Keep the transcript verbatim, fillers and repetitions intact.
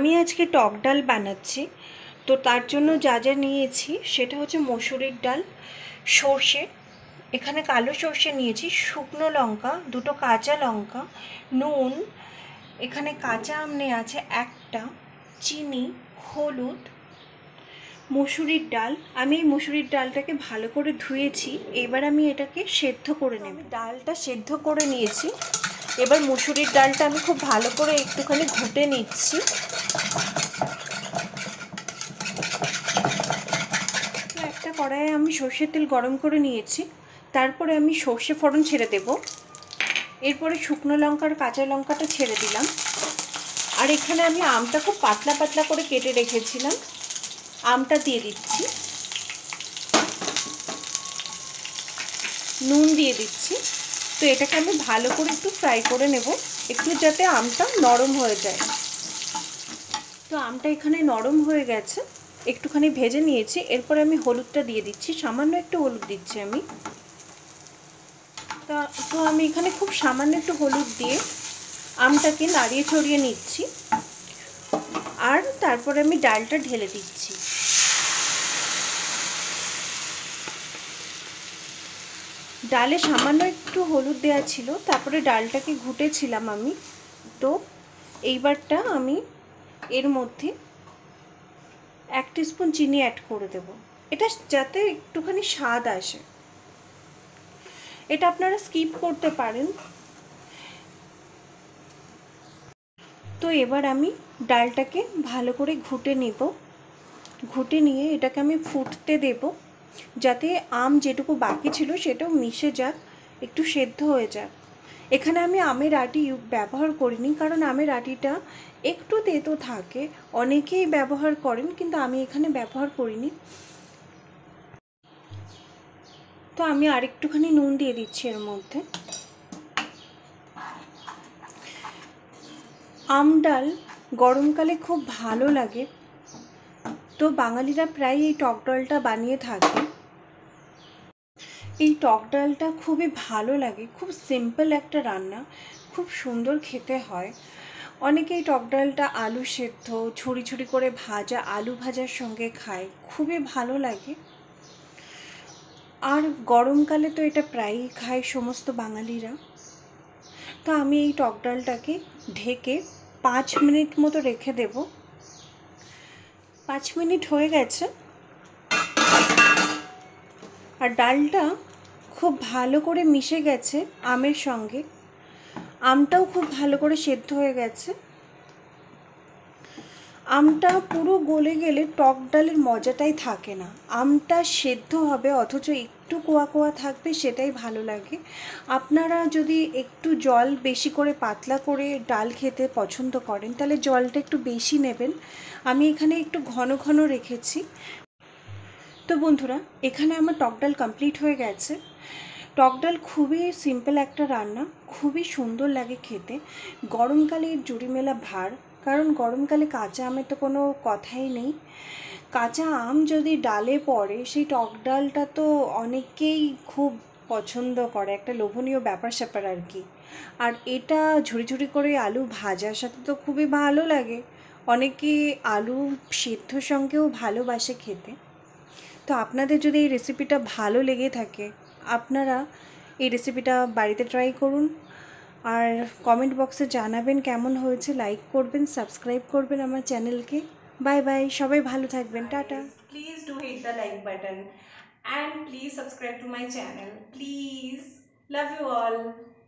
আমি আজকে টক ডাল বানাচ্ছি। তো তার জন্য যা যা নিয়েছি সেটা হচ্ছে মসুরির ডাল, সর্ষে, এখানে কালো সর্ষে নিয়েছি, শুকনো লঙ্কা, দুটো কাঁচা লঙ্কা, নুন, এখানে কাঁচা আম নেওয়া আছে একটা, চিনি, হলুদ, মসুরির ডাল। আমি এই মসুরির ডালটাকে ভালো করে ধুয়েছি। এবার আমি এটাকে সেদ্ধ করে নেব। আমি ডালটা সেদ্ধ করে নিয়েছি। এবার মসুরির ডালটা আমি খুব ভালো করে একটুখানি ঘুটে নিচ্ছি। একটা কড়াইয়ে আমি সর্ষের তেল গরম করে নিয়েছি। তারপরে আমি সর্ষে ফোড়ন ছেড়ে দেব। এরপরে শুকনো লঙ্কার কাঁচা লঙ্কাটা ছেড়ে দিলাম। আর এখানে আমি আমটা খুব পাতলা পাতলা করে কেটে রেখেছিলাম, আমটা দিয়ে দিচ্ছি। নুন দিয়ে দিচ্ছি। তো এটাকে আমি ভালো করে একটু ফ্রাই করে নেব, একটু যাতে আমটা নরম হয়ে যায়। তো আমটা এখানে নরম হয়ে গেছে, একটুখানি ভেজে নিয়েছি। এরপরে আমি হলুদটা দিয়ে দিচ্ছি, সামান্য একটু হলুদ দিচ্ছি আমি। তা তো আমি এখানে খুব সামান্য একটু হলুদ দিয়ে আমটাকে নাড়িয়ে ছড়িয়ে নিচ্ছি। আর তারপরে আমি ডালটা ঢেলে দিচ্ছি। ডালে সামান্য একটু হলুদ দেওয়া ছিল, তারপরে ডালটাকে ঘুটেছিলাম আমি। তো এইবারটা আমি এর মধ্যে এক টিস্পুন চিনি অ্যাড করে দেব, এটা যাতে একটুখানি স্বাদ আসে। এটা আপনারা স্কিপ করতে পারেন। তো এবার আমি ডালটাকে ভালো করে ঘুটে নেব। ঘুটে নিয়ে এটাকে আমি ফুটতে দেব, যাতে আম যেটুকু বাকি ছিল সেটাও মিশে যাক, একটু সেদ্ধ হয়ে যাক। এখানে আমি আমের আটি ব্যবহার করিনি, কারণ আমের আটিটা একটু তেতো থাকে, অনেকেই ব্যবহার করেন, কিন্তু আমি এখানে ব্যবহার করিনি। তো আমি আরেকটুখানি নুন দিয়ে দিচ্ছি এর মধ্যে। আম ডাল গরমকালে খুব ভালো লাগে, তো বাঙালিরা প্রায় এই টক ডালটা বানিয়ে থাকে। এই টক ডালটা খুবই ভালো লাগে, খুব সিম্পল একটা রান্না, খুব সুন্দর খেতে হয়। অনেকে এই টক ডালটা আলু সেদ্ধ, ছুরি ছুরি করে ভাজা আলু ভাজার সঙ্গে খায়, খুবই ভালো লাগে। আর গরমকালে তো এটা প্রায়ই খায় সমস্ত বাঙালিরা। তো আমি এই টক ডালটাকে ঢেকে পাঁচ মিনিট মতো রেখে দেব। পাঁচ মিনিট হয়ে গেছে, আর ডালটা খুব ভালো করে মিশে গেছে আমের সঙ্গে, আমটাও খুব ভালো করে সেদ্ধ হয়ে গেছে। আমটা পুরো গলে গেলে টক ডালের মজাটাই থাকে না। আমটা সেদ্ধ হবে অথচ একটু কোয়া কোয়া থাকবে, সেটাই ভালো লাগে। আপনারা যদি একটু জল বেশি করে পাতলা করে ডাল খেতে পছন্দ করেন, তাহলে জলটা একটু বেশি নেবেন। আমি এখানে একটু ঘন ঘন রেখেছি। তো বন্ধুরা, এখানে আমার টক ডাল কমপ্লিট হয়ে গেছে। টক ডাল খুবই সিম্পল একটা রান্না, খুবই সুন্দর লাগে খেতে। গরমকালে এর জুড়ি মেলা ভার, কারণ গরমকালে কাঁচা আমের তো কোনো কথাই নেই। কাঁচা আম যদি ডালে পড়ে, সেই টক ডালটা তো অনেকেই খুব পছন্দ করে, একটা লোভনীয় ব্যাপার স্যাপার আর কি। আর এটা ঝুড়ি ঝুড়ি করে আলু ভাজার সাথে তো খুবই ভালো লাগে। অনেকে আলু সেদ্ধর সঙ্গেও ভালোবাসে খেতে। তো আপনাদের যদি এই রেসিপিটা ভালো লেগে থাকে, আপনারা এই রেসিপিটা বাড়িতে ট্রাই করুন। আর কমেন্ট বক্সে জানাবেন কেমন হয়েছে, লাইক করবেন, সাবস্ক্রাইব করবেন আমার চ্যানেলকে। বাই বাই, সবাই ভালো থাকবেন, tata. Please do hit the like button and please subscribe to my channel. Please. Love you all.